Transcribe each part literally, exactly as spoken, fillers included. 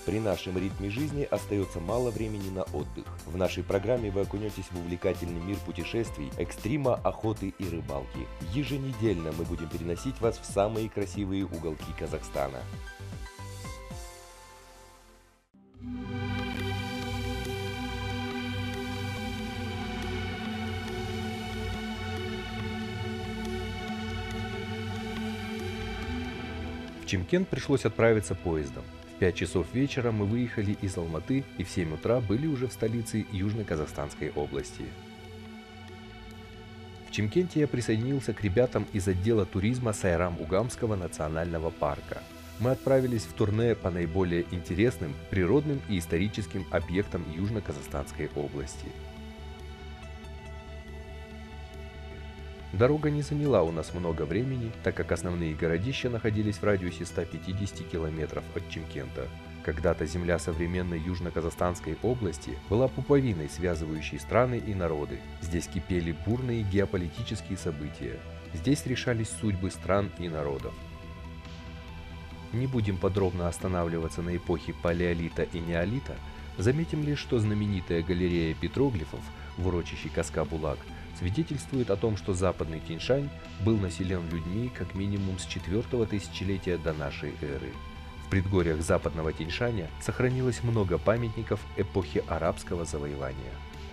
При нашем ритме жизни остается мало времени на отдых. В нашей программе вы окунетесь в увлекательный мир путешествий, экстрима, охоты и рыбалки. Еженедельно мы будем переносить вас в самые красивые уголки Казахстана. В Чимкент пришлось отправиться поездом. В пять часов вечера мы выехали из Алматы и в семь утра были уже в столице Южно-Казахстанской области. В Чимкенте я присоединился к ребятам из отдела туризма Сайрам-Угамского национального парка. Мы отправились в турне по наиболее интересным природным и историческим объектам Южно-Казахстанской области. Дорога не заняла у нас много времени, так как основные городища находились в радиусе ста пятидесяти километров от Чимкента. Когда-то земля современной Южно-Казахстанской области была пуповиной, связывающей страны и народы. Здесь кипели бурные геополитические события. Здесь решались судьбы стран и народов. Не будем подробно останавливаться на эпохе палеолита и неолита, заметим лишь, что знаменитая галерея петроглифов в урочище Каска-Булак свидетельствует о том, что западный Тянь-Шань был населен людьми как минимум с четвёртого тысячелетия до нашей эры. В предгорьях западного Тянь-Шаня сохранилось много памятников эпохи арабского завоевания.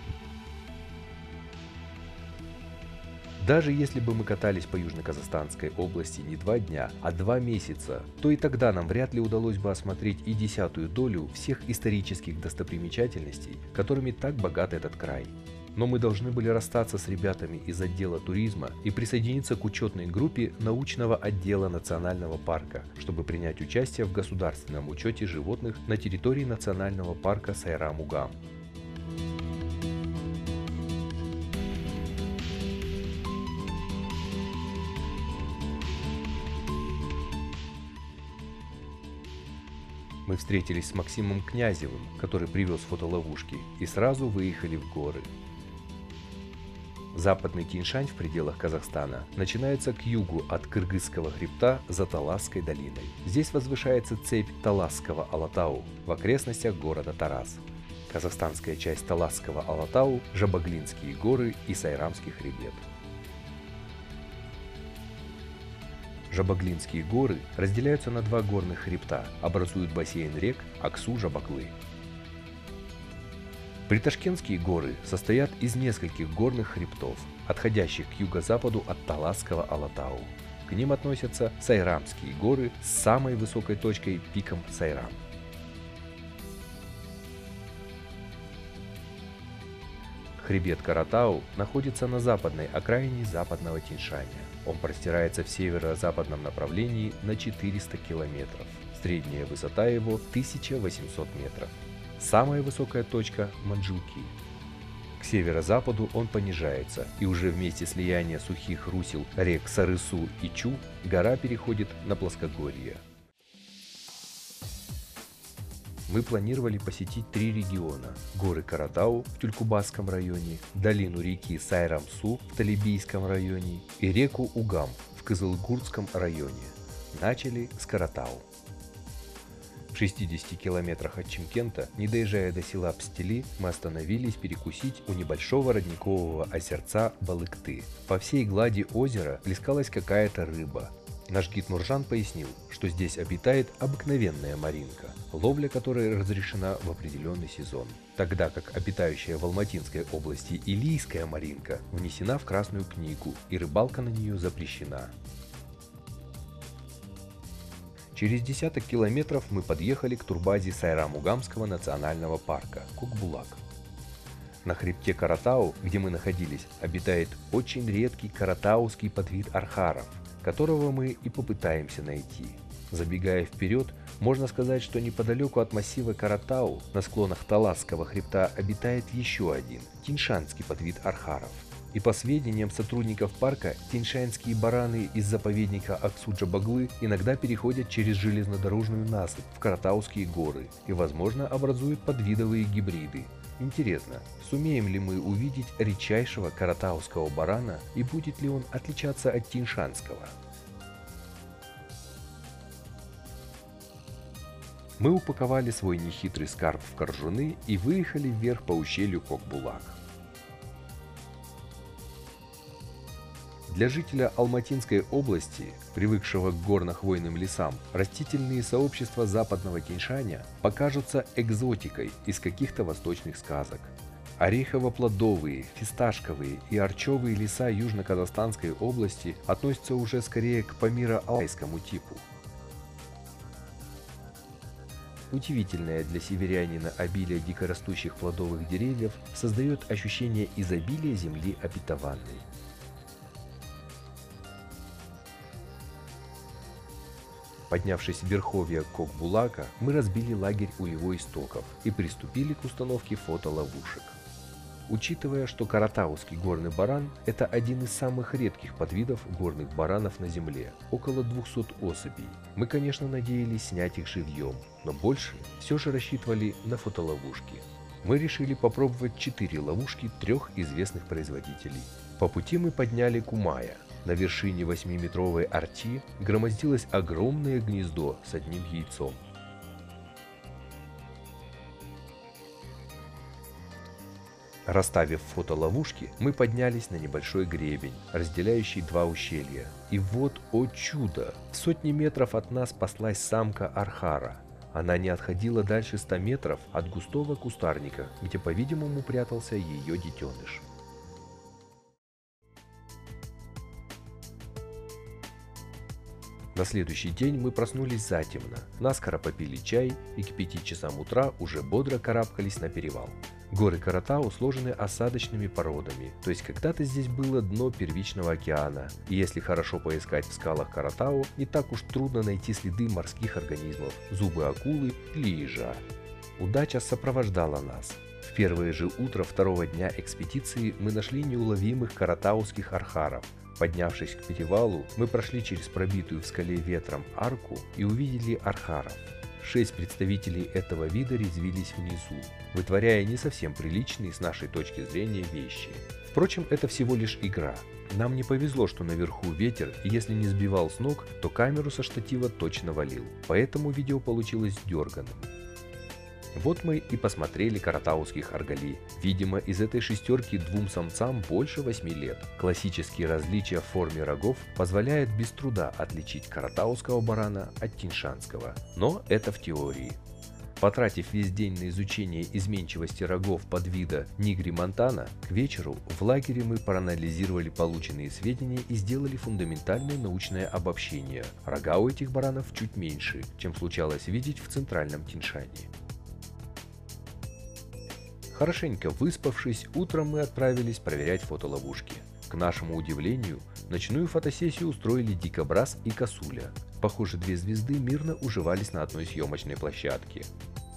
Даже если бы мы катались по Южно-Казахстанской области не два дня, а два месяца, то и тогда нам вряд ли удалось бы осмотреть и десятую долю всех исторических достопримечательностей, которыми так богат этот край. Но мы должны были расстаться с ребятами из отдела туризма и присоединиться к учетной группе научного отдела национального парка, чтобы принять участие в государственном учете животных на территории национального парка Сайрам-Угам. Мы встретились с Максимом Князевым, который привез фотоловушки, и сразу выехали в горы. Западный Тянь-Шань в пределах Казахстана начинается к югу от Кыргызского хребта за Таласской долиной. Здесь возвышается цепь Таласского Алатау в окрестностях города Тараз. Казахстанская часть Таласского Алатау – Жабоглинские горы и Сайрамский хребет. Жабоглинские горы разделяются на два горных хребта, образуют бассейн рек Аксу-Жабоглы. Приташкентские горы состоят из нескольких горных хребтов, отходящих к юго-западу от Таласского Алатау. К ним относятся Сайрамские горы с самой высокой точкой пиком Сайрам. Хребет Каратау находится на западной окраине западного Тянь-Шаня. Он простирается в северо-западном направлении на четыреста километров. Средняя высота его тысяча восемьсот метров. Самая высокая точка – Манджуки. К северо-западу он понижается, и уже в месте слияния сухих русел рек Сарысу и Чу гора переходит на плоскогорье. Мы планировали посетить три региона – горы Каратау в Тюлькубасском районе, долину реки Сайрам-Су в Талибийском районе и реку Угам в Кызылгурдском районе. Начали с Каратау. В шестидесяти километрах от Чимкента, не доезжая до села Пстили, мы остановились перекусить у небольшого родникового озерца Балыкты. По всей глади озера плескалась какая-то рыба. Наш гид Нуржан пояснил, что здесь обитает обыкновенная маринка, ловля которой разрешена в определенный сезон, тогда как обитающая в Алматинской области илийская маринка внесена в Красную книгу и рыбалка на нее запрещена. Через десяток километров мы подъехали к турбазе Сайрам-Угамского национального парка Кукбулак. На хребте Каратау, где мы находились, обитает очень редкий каратауский подвид архаров, которого мы и попытаемся найти. Забегая вперед, можно сказать, что неподалеку от массива Каратау на склонах Таласского хребта обитает еще один тяньшанский подвид архаров. И по сведениям сотрудников парка, тяньшанские бараны из заповедника Аксу-Джабоглы иногда переходят через железнодорожную насыпь в Каратауские горы и, возможно, образуют подвидовые гибриды. Интересно, сумеем ли мы увидеть редчайшего каратауского барана и будет ли он отличаться от тяньшанского? Мы упаковали свой нехитрый скарб в коржуны и выехали вверх по ущелью Кокбулак. Для жителя Алматинской области, привыкшего к горно-хвойным лесам, растительные сообщества западного Тянь-Шаня покажутся экзотикой из каких-то восточных сказок. Орехово-плодовые, фисташковые и орчевые леса Южно-Казахстанской области относятся уже скорее к памиро-алтайскому типу. Удивительное для северянина обилие дикорастущих плодовых деревьев создает ощущение изобилия земли обетованной. Поднявшись в верховья Кокбулака, мы разбили лагерь у его истоков и приступили к установке фотоловушек. Учитывая, что каратаускый горный баран – это один из самых редких подвидов горных баранов на Земле, около двухсот особей, мы, конечно, надеялись снять их живьем, но больше все же рассчитывали на фотоловушки. Мы решили попробовать четыре ловушки трех известных производителей. По пути мы подняли Кумая. На вершине восьмиметровой арти громоздилось огромное гнездо с одним яйцом. Расставив фотоловушки, мы поднялись на небольшой гребень, разделяющий два ущелья. И вот, о чудо! В сотни метров от нас паслась самка архара. Она не отходила дальше ста метров от густого кустарника, где, по-видимому, прятался ее детеныш. На следующий день мы проснулись затемно, наскоро попили чай и к пяти часам утра уже бодро карабкались на перевал. Горы Каратау сложены осадочными породами, то есть когда-то здесь было дно первичного океана, и если хорошо поискать в скалах Каратау, не так уж трудно найти следы морских организмов, зубы акулы или ежа. Удача сопровождала нас. В первое же утро второго дня экспедиции мы нашли неуловимых каратауских архаров. Поднявшись к перевалу, мы прошли через пробитую в скале ветром арку и увидели архаров. Шесть представителей этого вида резвились внизу, вытворяя не совсем приличные с нашей точки зрения вещи. Впрочем, это всего лишь игра. Нам не повезло, что наверху ветер, и если не сбивал с ног, то камеру со штатива точно валил, поэтому видео получилось дерганым. Вот мы и посмотрели каратауских аргали. Видимо, из этой шестерки двум самцам больше восьми лет. Классические различия в форме рогов позволяют без труда отличить каратауского барана от тяньшанского. Но это в теории. Потратив весь день на изучение изменчивости рогов подвида нигри монтана, к вечеру в лагере мы проанализировали полученные сведения и сделали фундаментальное научное обобщение. Рога у этих баранов чуть меньше, чем случалось видеть в центральном Тянь-Шане. Хорошенько выспавшись, утром мы отправились проверять фотоловушки. К нашему удивлению, ночную фотосессию устроили дикобраз и косуля. Похоже, две звезды мирно уживались на одной съемочной площадке.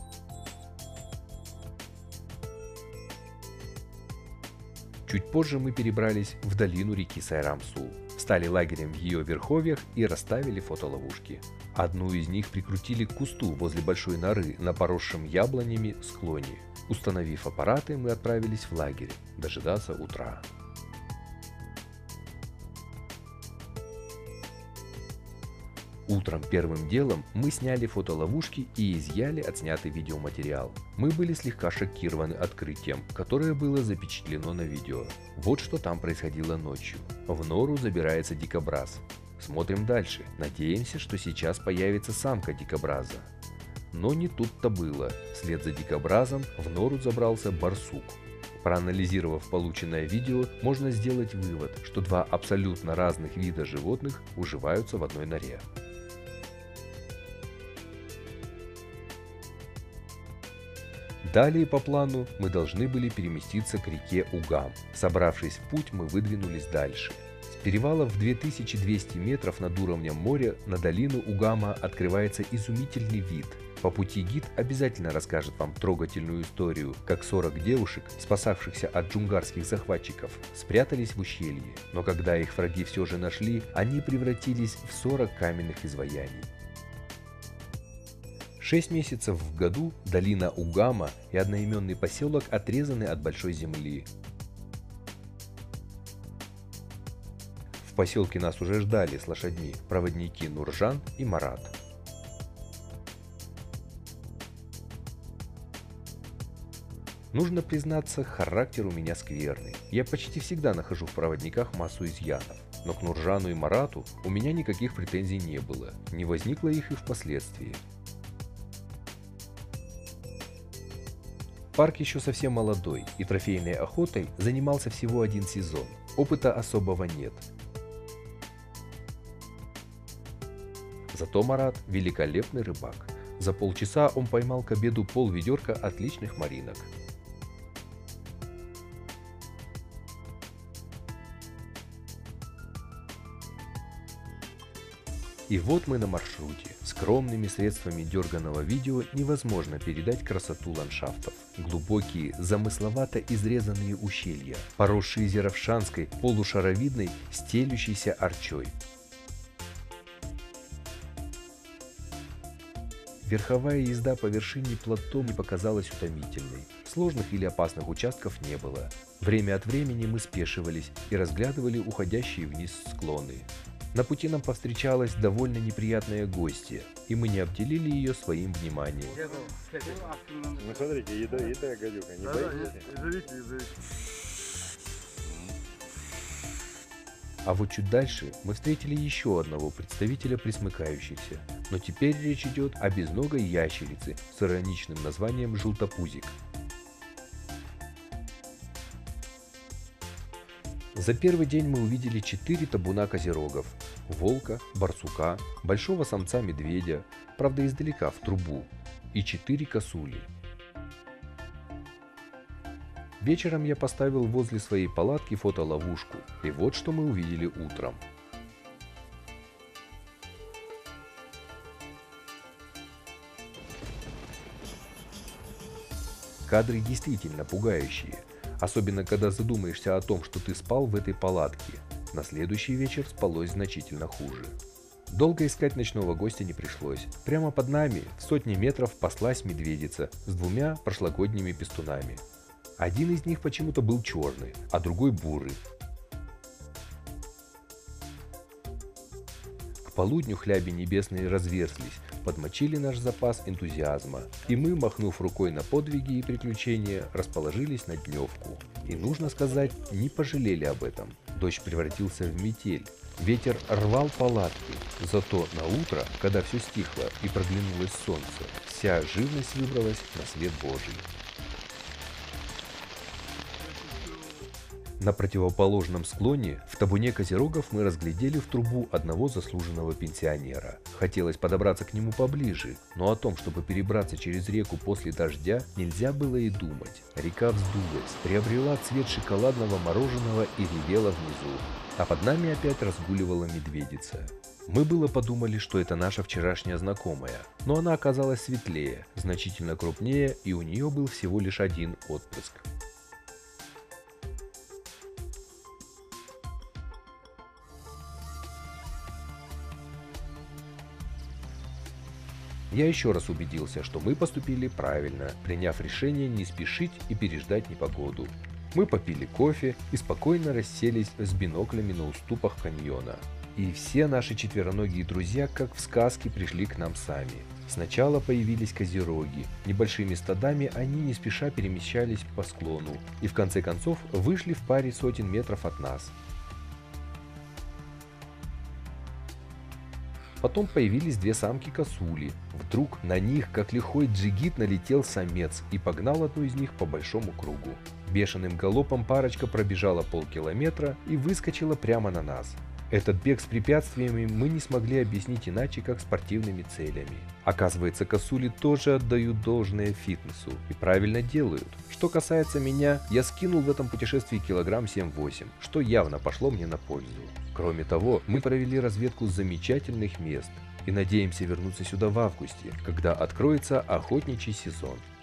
Чуть позже мы перебрались в долину реки Сайрам-Су, стали лагерем в ее верховьях и расставили фотоловушки. Одну из них прикрутили к кусту возле большой норы на поросшем яблонями склоне. Установив аппараты, мы отправились в лагерь дожидаться утра. Утром первым делом мы сняли фотоловушки и изъяли отснятый видеоматериал. Мы были слегка шокированы открытием, которое было запечатлено на видео. Вот что там происходило ночью. В нору забирается дикобраз. Смотрим дальше. Надеемся, что сейчас появится самка дикобраза. Но не тут-то было. Вслед за дикобразом в нору забрался барсук. Проанализировав полученное видео, можно сделать вывод, что два абсолютно разных вида животных уживаются в одной норе. Далее по плану мы должны были переместиться к реке Угам. Собравшись в путь, мы выдвинулись дальше. С перевала в две тысячи двести метров над уровнем моря на долину Угама открывается изумительный вид. По пути гид обязательно расскажет вам трогательную историю, как сорок девушек, спасавшихся от джунгарских захватчиков, спрятались в ущелье, но когда их враги все же нашли, они превратились в сорок каменных изваяний. Шесть месяцев в году долина Угама и одноименный поселок отрезаны от большой земли. В поселке нас уже ждали с лошадьми проводники Нуржан и Марат. Нужно признаться, характер у меня скверный. Я почти всегда нахожу в проводниках массу изъянов. Но к Нуржану и Марату у меня никаких претензий не было. Не возникло их и впоследствии. Парк еще совсем молодой, и трофейной охотой занимался всего один сезон. Опыта особого нет. Зато Марат – великолепный рыбак. За полчаса он поймал к обеду полведерка отличных маринок. И вот мы на маршруте. Скромными средствами дерганого видео невозможно передать красоту ландшафтов. Глубокие, замысловато изрезанные ущелья, поросшие зеровшанской, полушаровидной, стелющейся арчой. Верховая езда по вершине плато не показалась утомительной. Сложных или опасных участков не было. Время от времени мы спешивались и разглядывали уходящие вниз склоны. На пути нам повстречалась довольно неприятная гостья, и мы не обделили ее своим вниманием. Ну смотрите, еда, еда, гадюка, не боитесь? А вот чуть дальше мы встретили еще одного представителя пресмыкающихся, но теперь речь идет о безногой ящерице с ироничным названием желтопузик. За первый день мы увидели четыре табуна козерогов: волка, барсука, большого самца медведя, правда издалека, в трубу, и четыре косули. Вечером я поставил возле своей палатки фотоловушку, и вот что мы увидели утром. Кадры действительно пугающие, особенно когда задумаешься о том, что ты спал в этой палатке. На следующий вечер спалось значительно хуже. Долго искать ночного гостя не пришлось. Прямо под нами, в сотни метров, паслась медведица с двумя прошлогодними пестунами. Один из них почему-то был черный, а другой бурый. К полудню хляби небесные разверзлись, подмочили наш запас энтузиазма, и мы, махнув рукой на подвиги и приключения, расположились на дневку. И нужно сказать, не пожалели об этом. Дождь превратился в метель. Ветер рвал палатки, зато на утро, когда все стихло и проглянулось солнце, вся живность выбралась на свет Божий. На противоположном склоне, в табуне козерогов, мы разглядели в трубу одного заслуженного пенсионера. Хотелось подобраться к нему поближе, но о том, чтобы перебраться через реку после дождя, нельзя было и думать. Река вздулась, приобрела цвет шоколадного мороженого и ревела внизу, а под нами опять разгуливала медведица. Мы было подумали, что это наша вчерашняя знакомая, но она оказалась светлее, значительно крупнее, и у нее был всего лишь один отпрыск. Я еще раз убедился, что мы поступили правильно, приняв решение не спешить и переждать непогоду. Мы попили кофе и спокойно расселись с биноклями на уступах каньона. И все наши четвероногие друзья, как в сказке, пришли к нам сами. Сначала появились козероги. Небольшими стадами они не спеша перемещались по склону и в конце концов вышли в паре сотен метров от нас. Потом появились две самки-косули. Вдруг на них, как лихой джигит, налетел самец и погнал одну из них по большому кругу. Бешеным галопом парочка пробежала полкилометра и выскочила прямо на нас. Этот бег с препятствиями мы не смогли объяснить иначе, как спортивными целями. Оказывается, косули тоже отдают должное фитнесу и правильно делают. Что касается меня, я скинул в этом путешествии килограмм семь-восемь, что явно пошло мне на пользу. Кроме того, мы провели разведку замечательных мест и надеемся вернуться сюда в августе, когда откроется охотничий сезон.